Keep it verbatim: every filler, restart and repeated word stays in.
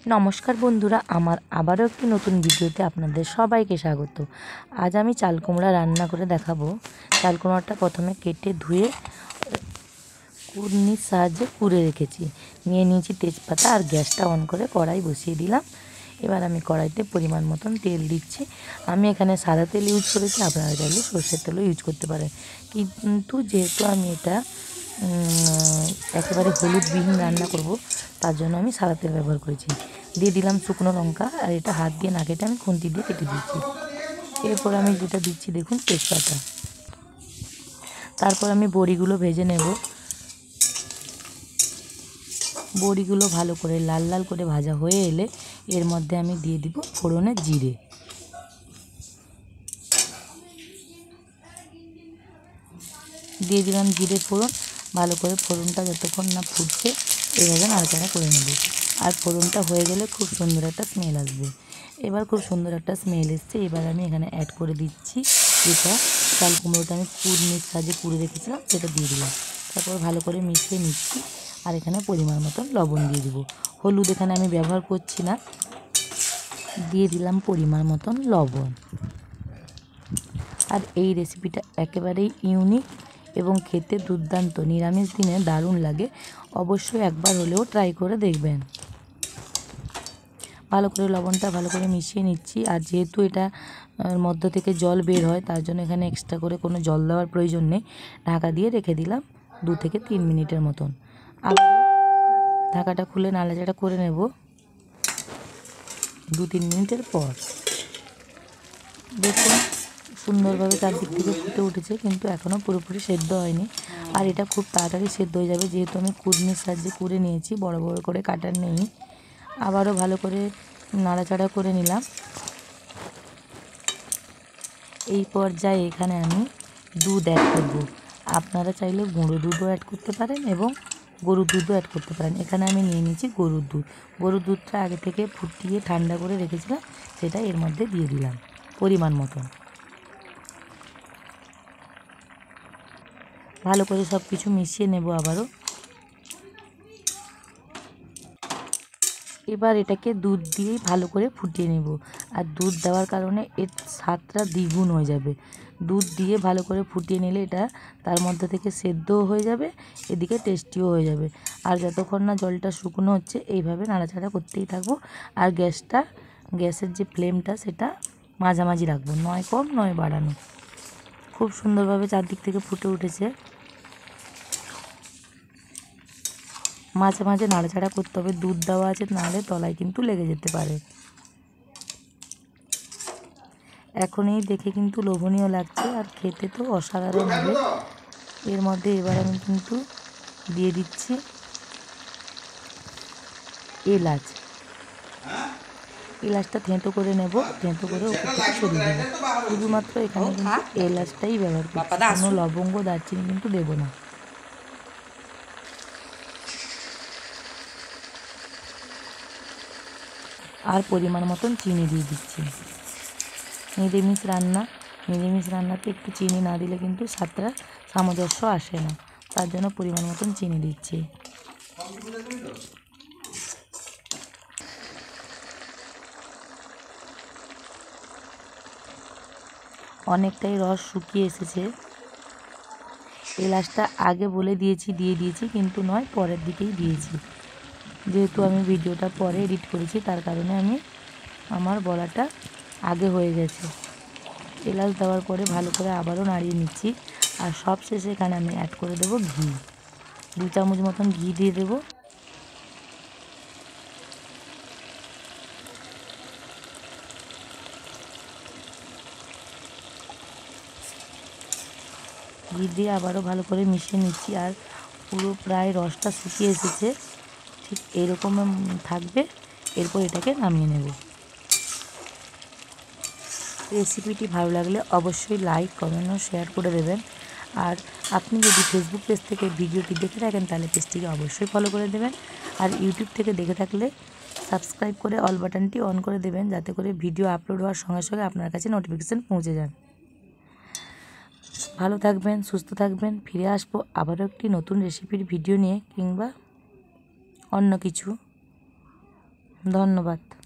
নমস্কার বন্ধুরা, আমার আবারও একটি নতুন ভিডিওতে আপনাদের সবাইকে স্বাগত। আজ আমি চাল কুমড়া রান্না করে দেখাবো। চাল কুমড়াটা প্রথমে কেটে ধুয়ে কুড়নির সাহায্যে কুড়ে রেখেছি। নিয়ে নিয়েছি তেজপাতা আর গ্যাসটা অন করে কড়াই বসিয়ে দিলাম। এবার আমি কড়াইতে পরিমাণ মতন তেল দিচ্ছি। আমি এখানে সাদা তেল ইউজ করেছি, আপনারা চাইলে সর্ষের তেলও ইউজ করতে পারেন। কিন্তু যেহেতু আমি এটা একেবারে হলুদবিহীন রান্না করব, তার জন্য আমি সাদা তেল ব্যবহার করেছি। দিয়ে দিলাম শুকনো লঙ্কা, আর এটা হাত দিয়ে না কেটে আমি খুন্তি দিয়ে কেটে দিচ্ছি। এরপর আমি যেটা দিচ্ছি দেখুন তেজপাতা। তারপর আমি বড়িগুলো ভেজে নেব। বড়িগুলো ভালো করে লাল লাল করে ভাজা হয়ে এলে এর মধ্যে আমি দিয়ে দিব ফোড়নে জিরে। দিয়ে দিলাম জিরে ফোড়ন। ভালো করে ফোড়নটা যতক্ষণ না ফুটছে এভাবে নাড়াচাড়া করে নেব। আর ফোড়নটা হয়ে গেলে খুব সুন্দর একটা স্মেল আসবে। এবার খুব সুন্দর একটা স্মেল এসছে। এবার আমি এখানে অ্যাড করে দিচ্ছি যেটা চাল কুমড়োটা আমি কুড়নির সাহায্যে কুড়ে রেখেছিলাম, সেটা দিয়ে দিলাম। তারপর ভালো করে মিশিয়ে নিচ্ছি। আর এখানে পরিমাণ মতন লবণ দিয়ে দেবো। হলুদ এখানে আমি ব্যবহার করছি না। দিয়ে দিলাম পরিমাণ মতন লবণ। আর এই রেসিপিটা একেবারেই ইউনিক এবং খেতে দুর্দান্ত। নিরামিষ দিনে দারুণ লাগে। অবশ্যই একবার হলেও ট্রাই করে দেখবেন। ভালো করে লবণটা ভালো করে মিশিয়ে নিচ্ছি। আর যেহেতু এটা মধ্য থেকে জল বের হয়, তার জন্য এখানে এক্সট্রা করে কোনো জল দেওয়ার প্রয়োজন নেই। ঢাকা দিয়ে রেখে দিলাম দু থেকে তিন মিনিটের মতন। আবার ঢাকাটা খুলে নাড়াচাড়া করে নেব দু তিন মিনিটের পর। দেখুন সুন্দরভাবে চারদিক থেকে ফুটে উঠেছে, কিন্তু এখনও পুরোপুরি সেদ্ধ হয়নি। আর এটা খুব তাড়াতাড়ি সেদ্ধ হয়ে যাবে, যেহেতু আমি কুড়নির সাহায্যে কুড়ে নিয়েছি, বড় বড় করে কাটার নেই। আবারও ভালো করে নাড়াচাড়া করে নিলাম। এই পর্যায়ে এখানে আমি দুধ অ্যাড করব। আপনারা চাইলে গুঁড়ো দুধও অ্যাড করতে পারেন এবং গরুর দুধও অ্যাড করতে পারেন। এখানে আমি নিয়ে নিয়েছি গরুর দুধ। গরুর দুধটা আগে থেকে ফুটিয়ে ঠান্ডা করে রেখেছিলাম, সেটা এর মধ্যে দিয়ে দিলাম পরিমাণ মতন। ভালো করে সব কিছু মিশিয়ে নেব আবারও। এবার এটাকে দুধ দিয়েই ভালো করে ফুটিয়ে নেব। আর দুধ দেওয়ার কারণে এর স্বাদটা দ্বিগুণ হয়ে যাবে। দুধ দিয়ে ভালো করে ফুটিয়ে নিলে এটা তার মধ্যে থেকে সেদ্ধও হয়ে যাবে, এদিকে টেস্টিও হয়ে যাবে। আর যতক্ষণ না জলটা শুকনো হচ্ছে এইভাবে নাড়াচাড়া করতেই থাকবো। আর গ্যাসটা গ্যাসের যে ফ্লেমটা সেটা মাঝামাঝি রাখবো, নয় কম নয় বাড়ানো। খুব সুন্দরভাবে চারদিক থেকে ফুটে উঠেছে। মাঝে মাঝে নাড়াচাড়া করতে হবে, দুধ দেওয়া আছে, নাহলে তলায় কিন্তু লেগে যেতে পারে। এখনই দেখে কিন্তু লোভনীয় লাগছে, আর খেতে তো অসাধারণ হবে। এর মধ্যে এবার আমি কিন্তু দিয়ে দিচ্ছি এলাচ। এলাচটা থেঁতো করে নেব, থেঁতো করে ওপর থেকে ছড়িয়ে দেবো। শুধুমাত্র এখানে কিন্তু এলাচটাই ব্যবহার করছি, কোনো লবঙ্গ দারচিনি কিন্তু দেবো না। আর পরিমাণ মতন চিনি দিয়ে দিচ্ছি। নিরামিষ রান্না নিরামিষ রান্নাতে একটু চিনি না দিলে কিন্তু স্বাদটা সামঞ্জস্য আসে না, তার জন্য পরিমাণ মতন চিনি দিচ্ছি। অনেকটাই রস শুকিয়ে এসেছে। এলাচটা আগে বলে দিয়েছি দিয়ে দিয়েছি, কিন্তু নয় পরের দিকেই দিয়েছি। যেহেতু আমি ভিডিওটা পরে এডিট করেছি, তার কারণে আমি আমার বলাটা আগে হয়ে গেছে। এলাচ দেওয়ার পরে ভালো করে আবারও নাড়িয়ে নিচ্ছি। আর সব শেষে এখানে আমি অ্যাড করে দেবো ঘি। দু চামচ মতন ঘি দিয়ে দেবো। ঘি দিয়ে আবারও ভালো করে মিশিয়ে নিচ্ছি। আর পুরো প্রায় রসটা শুকিয়ে এসেছে, ঠিক এরকম থাকবে। এরপর এটাকে নামিয়ে নেব। রেসিপিটি ভালো লাগলে অবশ্যই লাইক কমেন্ট ও শেয়ার করে দেবেন। আর আপনি যদি ফেসবুক পেজ থেকে ভিডিওটি দেখে থাকেন তাহলে পেজটিকে অবশ্যই ফলো করে দেবেন। আর ইউটিউব থেকে দেখে থাকলে সাবস্ক্রাইব করে অল বাটনটি অন করে দেবেন, যাতে করে ভিডিও আপলোড হওয়ার সঙ্গে সঙ্গে আপনার কাছে নোটিফিকেশান পৌঁছে যান। ভালো থাকবেন, সুস্থ থাকবেন। ফিরে আসবো আবারও একটি নতুন রেসিপির ভিডিও নিয়ে, কিংবা অন্য কিছু। ধন্যবাদ।